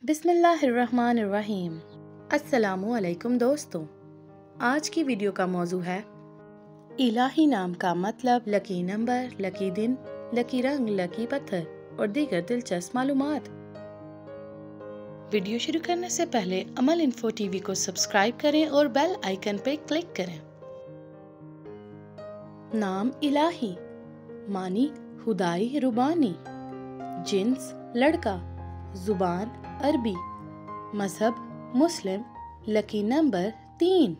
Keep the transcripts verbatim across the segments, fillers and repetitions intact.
बिस्मिल्लाहिर्रहमानिर्रहीम। अस्सलामुअलैकुम दोस्तों, आज की वीडियो का मौजू है इलाही नाम का मतलब, लकी नंबर, लकी दिन, लकी रंग, लकी पत्थर और दीगर दिलचस्प मालूमात। वीडियो शुरू करने से पहले अमल इन्फो टीवी को सब्सक्राइब करें और बेल आइकन पे क्लिक करें। नाम इलाही, मानी खुदाई रुबानी, जिन्स लड़का, जुबान अरबी, मजहब मुस्लिम, लकी नंबर तीन।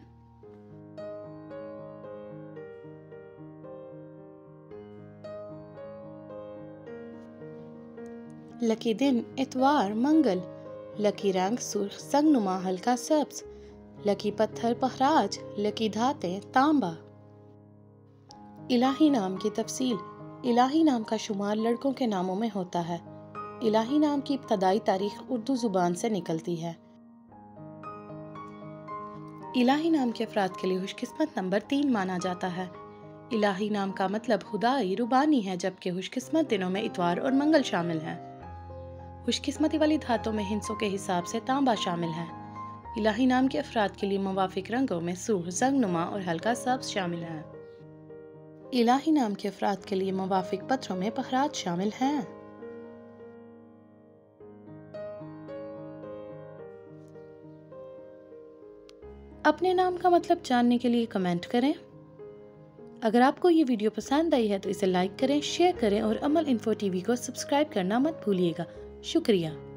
लकी दिन इतवार मंगल, लकी रंग सुर्ख संगनुमा हल्का सब्ज, लकी पत्थर पखराज, लकी धाते तांबा। इलाही नाम की तफसील। इलाही नाम का शुमार लड़कों के नामों में होता है। इलाही नाम की इब्तदाई तारीख उर्दू जुबान से निकलती है। इलाही नाम के अफराद के लिए खुशकिस्मत नंबर तीन माना जाता है। इलाही नाम का मतलब खुदाई रुबानी है, जबकि खुशकिस्मत दिनों में इतवार और मंगल शामिल हैं। खुशकिस्मती वाली धातों में हिंसों के हिसाब से तांबा शामिल है। इलाही नाम के अफराद के लिए मुवाफिक रंगों में सुर्ख, जंगनुमा और हल्का सब्ज शामिल है। इलाही नाम के अफराद के लिए मुवाफिक पत्थरों में पखराज शामिल हैं। अपने नाम का मतलब जानने के लिए कमेंट करें। अगर आपको ये वीडियो पसंद आई है तो इसे लाइक करें, शेयर करें और अमल इन्फो टीवी को सब्सक्राइब करना मत भूलिएगा। शुक्रिया।